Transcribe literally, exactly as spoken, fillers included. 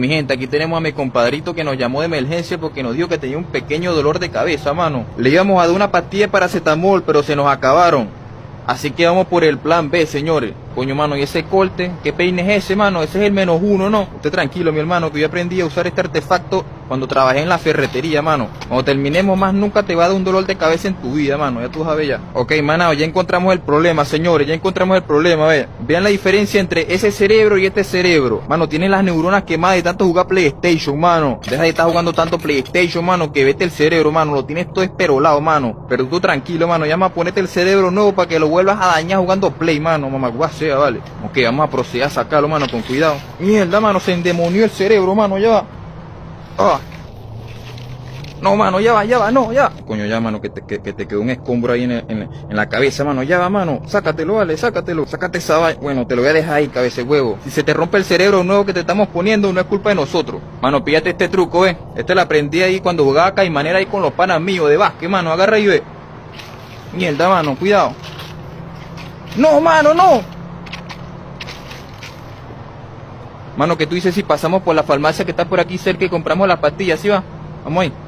Mi gente, aquí tenemos a mi compadrito que nos llamó de emergencia porque nos dijo que tenía un pequeño dolor de cabeza, mano. Le íbamos a dar una pastilla de paracetamol, pero se nos acabaron. Así que vamos por el plan B, señores. Coño, mano, ¿y ese corte? ¿Qué peine es ese, mano? Ese es el menos uno, ¿no? Usted tranquilo, mi hermano, que yo aprendí a usar este artefacto cuando trabajé en la ferretería, mano. Cuando terminemos más, nunca te va a dar un dolor de cabeza en tu vida, mano. Ya tú sabes ya. Ok, manao, ya encontramos el problema, señores. Ya encontramos el problema, ve. Vean la diferencia entre ese cerebro y este cerebro. Mano, tiene las neuronas quemadas de tanto jugar PlayStation, mano. Deja de estar jugando tanto PlayStation, mano, que vete el cerebro, mano. Lo tienes todo esperolado, mano. Pero tú tranquilo, mano. Llama a ponerte el cerebro nuevo para que lo vuelvas a dañar jugando Play, mano. Mamá, sea, vale. Ok, vamos a proceder a sacarlo, mano, con cuidado. Mierda, mano, se endemonió el cerebro, mano, ya va. Ah. No, mano, ya va, ya va, no, ya. Coño, ya, mano, que te, que, que te quedó un escombro ahí en, el, en, en la cabeza, mano. Ya va, mano, sácatelo, vale, sácatelo. Sácate esa vaina. Bueno, te lo voy a dejar ahí, cabeza de huevo. Si se te rompe el cerebro nuevo que te estamos poniendo, no es culpa de nosotros. Mano, píllate este truco, eh. Este lo aprendí ahí cuando jugaba Caimanera ahí con los panas míos de básquet, mano. Agarra y ve. Mierda, mano, cuidado. No, mano, no. Mano, ¿qué tú dices si pasamos por la farmacia que está por aquí cerca y compramos las pastillas, ¿sí va? Vamos ahí.